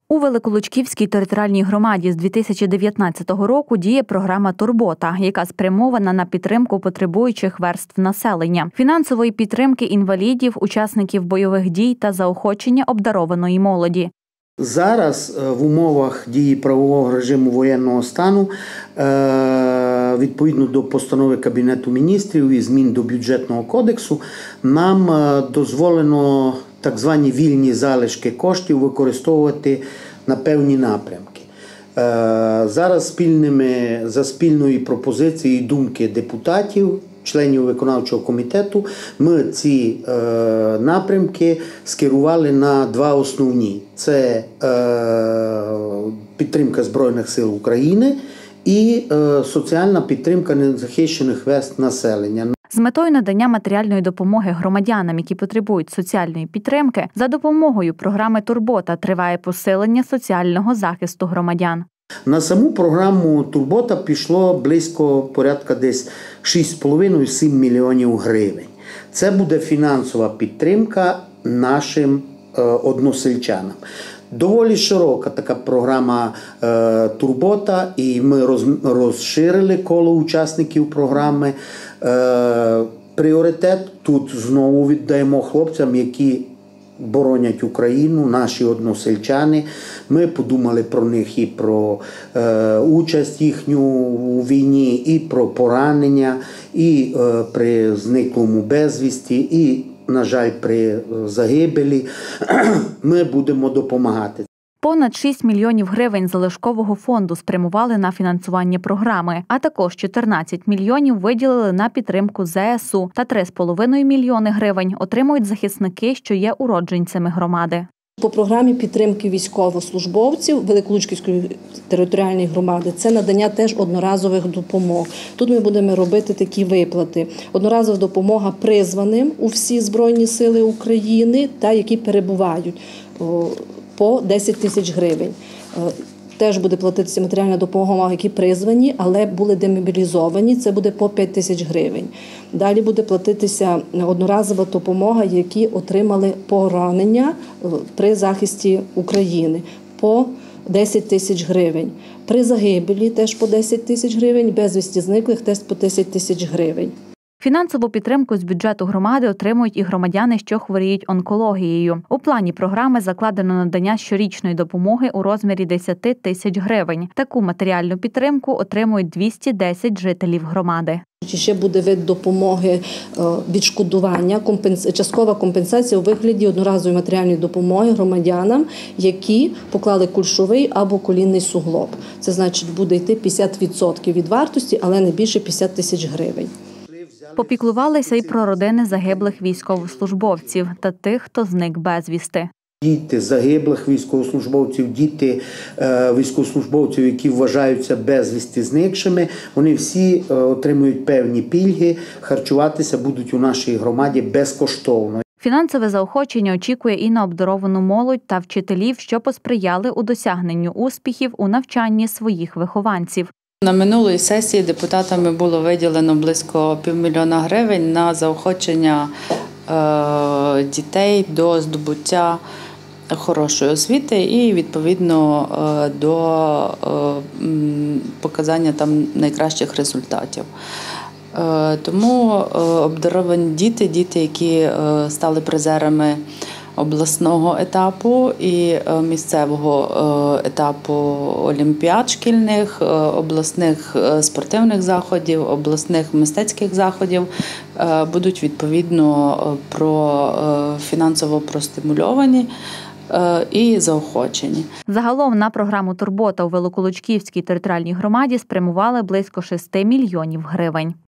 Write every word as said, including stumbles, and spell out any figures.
У Великолучківській територіальній громаді з дві тисячі дев'ятнадцятого року діє програма «Турбота», яка спрямована на підтримку потребуючих верств населення, фінансової підтримки інвалідів, учасників бойових дій та заохочення обдарованої молоді. Зараз в умовах дії правового режиму воєнного стану, відповідно до постанови Кабінету міністрів і змін до бюджетного кодексу, нам дозволено так звані вільні залишки коштів використовувати на певні напрямки. Зараз спільними, за спільною пропозицією думки депутатів, членів виконавчого комітету, ми ці е, напрямки скерували на два основні. Це е, підтримка Збройних сил України і е, соціальна підтримка незахищених верств населення. З метою надання матеріальної допомоги громадянам, які потребують соціальної підтримки, за допомогою програми «Турбота» триває посилення соціального захисту громадян. На саму програму «Турбота» пішло близько порядка десь шість з половиною - сім мільйонів гривень. Це буде фінансова підтримка нашим е, односельчанам. Доволі широка така програма е, «Турбота», і ми роз, розширили коло учасників програми. Е, пріоритет тут знову віддаємо хлопцям, які боронять Україну, наші односельчани. Ми подумали про них і про е, участь їхню у війні, і про поранення, і е, при зниклому безвісті, і, на жаль, при загибелі. Ми будемо допомагати. Понад шість мільйонів гривень залишкового фонду спрямували на фінансування програми, а також чотирнадцять мільйонів виділили на підтримку зе ес у та три з половиною мільйони гривень отримують захисники, що є уродженцями громади. По програмі підтримки військовослужбовців Великолучківської територіальної громади це надання теж одноразових допомог. Тут ми будемо робити такі виплати. Одноразова допомога призваним у всі Збройні сили України та які перебувають по десять тисяч гривень. Теж буде платитися матеріальна допомога, які призвані, але були демобілізовані, це буде по п'ять тисяч гривень. Далі буде платитися одноразова допомога, які отримали поранення при захисті України, по десять тисяч гривень. При загибелі теж по десять тисяч гривень, безвісті зниклих теж по десять тисяч гривень. Фінансову підтримку з бюджету громади отримують і громадяни, що хворіють онкологією. У плані програми закладено надання щорічної допомоги у розмірі десять тисяч гривень. Таку матеріальну підтримку отримують двісті десять жителів громади. Ще буде вид допомоги відшкодування, часткова компенсація у вигляді одноразової матеріальної допомоги громадянам, які поклали кульшовий або колінний суглоб. Це значить буде йти п'ятдесят відсотків від вартості, але не більше п'ятдесят тисяч гривень. Попіклувалися й про родини загиблих військовослужбовців та тих, хто зник безвісти. Діти загиблих військовослужбовців, діти е, військовослужбовців, які вважаються безвісти зникшими, вони всі е, отримують певні пільги, харчуватися будуть у нашій громаді безкоштовно. Фінансове заохочення очікує і на обдаровану молодь та вчителів, що посприяли у досягненню успіхів у навчанні своїх вихованців. На минулій сесії депутатами було виділено близько півмільйона гривень на заохочення е, дітей до здобуття хорошої освіти і, відповідно, е, до е, показання там найкращих результатів. Е, тому е, обдаровані діти, діти, які е, стали призерами обласного етапу і місцевого етапу олімпіад шкільних, обласних спортивних заходів, обласних мистецьких заходів будуть відповідно про фінансово простимульовані і заохочені. Загалом на програму «Турбота» у Великолучківській територіальній громаді спрямували близько шести мільйонів гривень.